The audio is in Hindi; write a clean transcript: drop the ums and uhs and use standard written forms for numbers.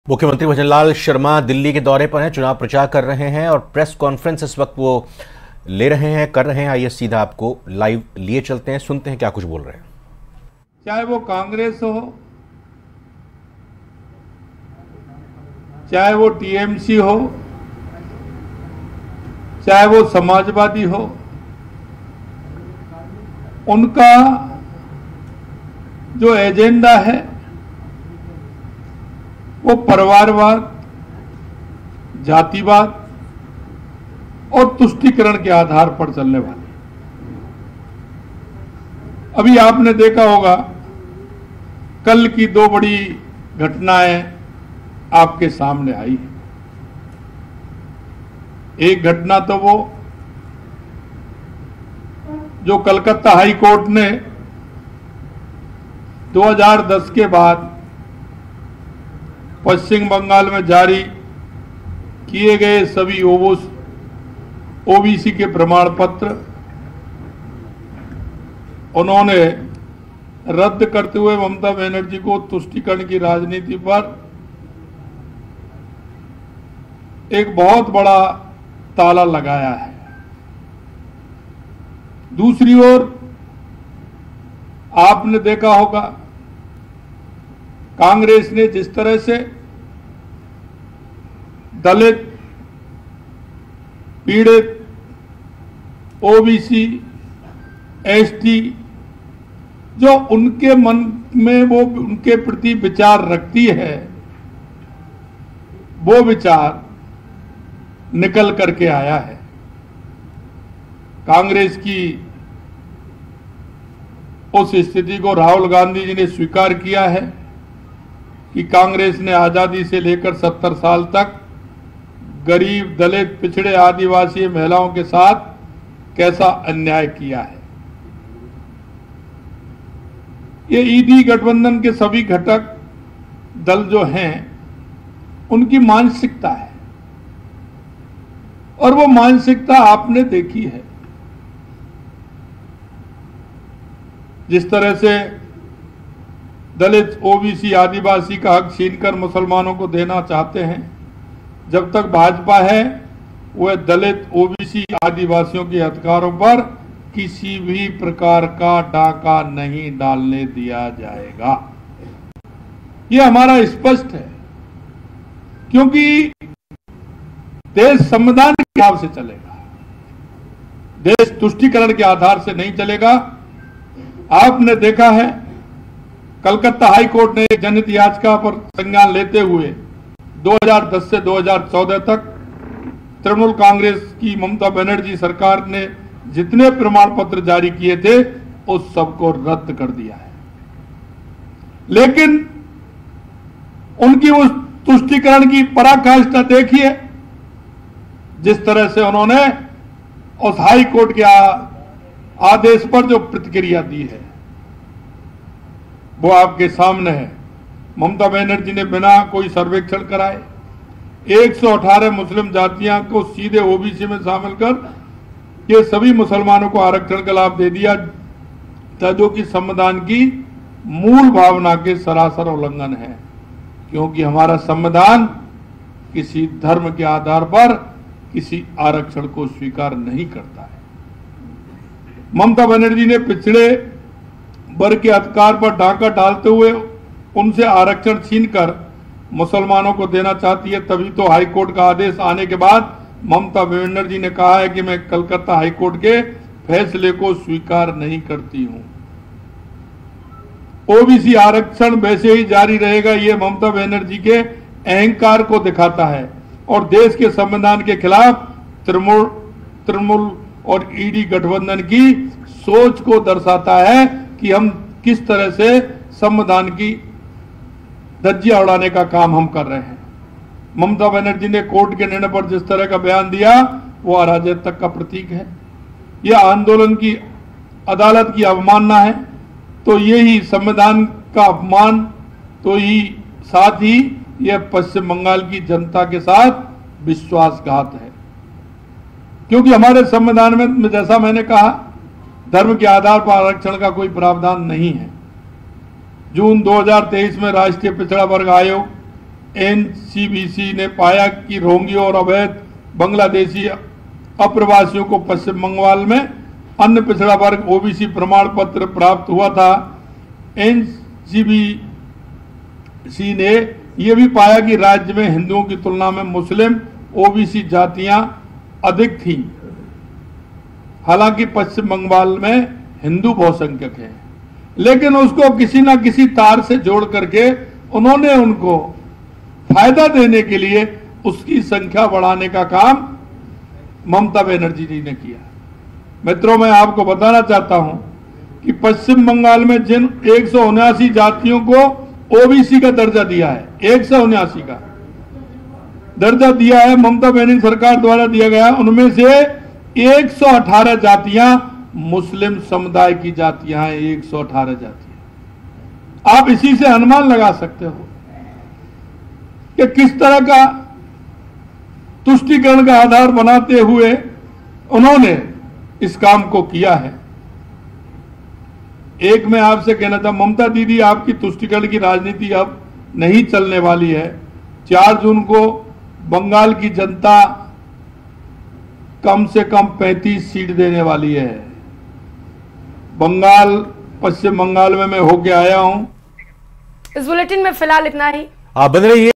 मुख्यमंत्री भजनलाल शर्मा दिल्ली के दौरे पर हैं, चुनाव प्रचार कर रहे हैं और प्रेस कॉन्फ्रेंस इस वक्त वो कर रहे हैं। आइए सीधा आपको लाइव लिए चलते हैं, सुनते हैं क्या कुछ बोल रहे हैं। चाहे वो कांग्रेस हो, चाहे वो टीएमसी हो, चाहे वो समाजवादी हो, उनका जो एजेंडा है वो परिवारवाद, जातिवाद और तुष्टीकरण के आधार पर चलने वाले। अभी आपने देखा होगा कल की दो बड़ी घटनाएं आपके सामने आई है। एक घटना तो वो जो कलकत्ता हाई कोर्ट ने 2010 के बाद पश्चिम बंगाल में जारी किए गए सभी ओबीसी के प्रमाण पत्र उन्होंने रद्द करते हुए ममता बनर्जी को तुष्टीकरण की राजनीति पर एक बहुत बड़ा ताला लगाया है। दूसरी ओर आपने देखा होगा कांग्रेस ने जिस तरह से दलित, पीड़ित, ओबीसी, एसटी जो उनके मन में वो उनके प्रति विचार रखती है, वो विचार निकल करके आया है। कांग्रेस की उस स्थिति को राहुल गांधी जी ने स्वीकार किया है कि कांग्रेस ने आजादी से लेकर 70 साल तक गरीब, दलित, पिछड़े, आदिवासी महिलाओं के साथ कैसा अन्याय किया है। ये ईडी गठबंधन के सभी घटक दल जो हैं उनकी मानसिकता है और वो मानसिकता आपने देखी है। जिस तरह से दलित, ओबीसी, आदिवासी का हक छीनकर मुसलमानों को देना चाहते हैं, जब तक भाजपा है वह दलित, ओबीसी, आदिवासियों के अधिकारों पर किसी भी प्रकार का डाका नहीं डालने दिया जाएगा। यह हमारा स्पष्ट है, क्योंकि देश संविधान के हिसाब से चलेगा, देश तुष्टीकरण के आधार से नहीं चलेगा। आपने देखा है कलकत्ता हाई कोर्ट ने जनहित याचिका पर संज्ञान लेते हुए 2010 से 2014 तक तृणमूल कांग्रेस की ममता बनर्जी सरकार ने जितने प्रमाण पत्र जारी किए थे उस सबको रद्द कर दिया है। लेकिन उनकी उस तुष्टीकरण की पराकाष्ठा देखिए, जिस तरह से उन्होंने उस हाई कोर्ट के आदेश पर जो प्रतिक्रिया दी है वो आपके सामने है। ममता बनर्जी ने बिना कोई सर्वेक्षण कराए 118 मुस्लिम जातियां को सीधे ओबीसी में शामिल कर ये सभी मुसलमानों को आरक्षण का लाभ दे दिया, जो कि संविधान की मूल भावना के सरासर उल्लंघन है। क्योंकि हमारा संविधान किसी धर्म के आधार पर किसी आरक्षण को स्वीकार नहीं करता है। ममता बनर्जी ने पिछड़े वर्ग के अधिकार पर डाका डालते हुए उनसे आरक्षण छीनकर मुसलमानों को देना चाहती है। तभी तो हाईकोर्ट का आदेश आने के बाद ममता बनर्जी ने कहा है कि मैं कलकत्ता हाईकोर्ट के फैसले को स्वीकार नहीं करती हूं। ओबीसी आरक्षण वैसे ही जारी रहेगा, ये ममता बनर्जी के अहंकार को दिखाता है और देश के संविधान के खिलाफ तृणमूल और ईडी गठबंधन की सोच को दर्शाता है कि हम किस तरह से संविधान की धज्जियां उड़ाने का काम हम कर रहे हैं। ममता बनर्जी ने कोर्ट के निर्णय पर जिस तरह का बयान दिया वो अराजकता का प्रतीक है। यह आंदोलन की अदालत की अवमानना है, तो यही संविधान का अपमान, तो ही साथ ही यह पश्चिम बंगाल की जनता के साथ विश्वासघात है। क्योंकि हमारे संविधान में जैसा मैंने कहा धर्म के आधार पर आरक्षण का कोई प्रावधान नहीं है। जून 2023 में राष्ट्रीय पिछड़ा वर्ग आयोग एनसीबीसी ने पाया कि रोहिंग्या और अवैध बांग्लादेशी अप्रवासियों को पश्चिम बंगाल में अन्य पिछड़ा वर्ग ओबीसी प्रमाण पत्र प्राप्त हुआ था। एनसीबीसी ने यह भी पाया कि राज्य में हिंदुओं की तुलना में मुस्लिम ओबीसी जातियां अधिक थीं। हालांकि पश्चिम बंगाल में हिंदू बहुसंख्यक हैं, लेकिन उसको किसी ना किसी तार से जोड़ करके उन्होंने उनको फायदा देने के लिए उसकी संख्या बढ़ाने का काम ममता बनर्जी जी ने किया। मित्रों, मैं आपको बताना चाहता हूं कि पश्चिम बंगाल में जिन 179 जातियों को ओबीसी का दर्जा दिया है, 179 का दर्जा दिया है, ममता बनर्जी सरकार द्वारा दिया गया, उनमें से 118 जातियां मुस्लिम समुदाय की जातियां हैं। 118 जातियां। आप इसी से अनुमान लगा सकते हो कि किस तरह का तुष्टीकरण का आधार बनाते हुए उन्होंने इस काम को किया है। एक मैं आपसे कहना था, ममता दीदी, आपकी तुष्टीकरण की राजनीति अब नहीं चलने वाली है। 4 जून को बंगाल की जनता कम से कम 35 सीट देने वाली है। बंगाल, पश्चिम बंगाल में मैं होके आया हूं। इस बुलेटिन में फिलहाल इतना ही। आप बने रहिए।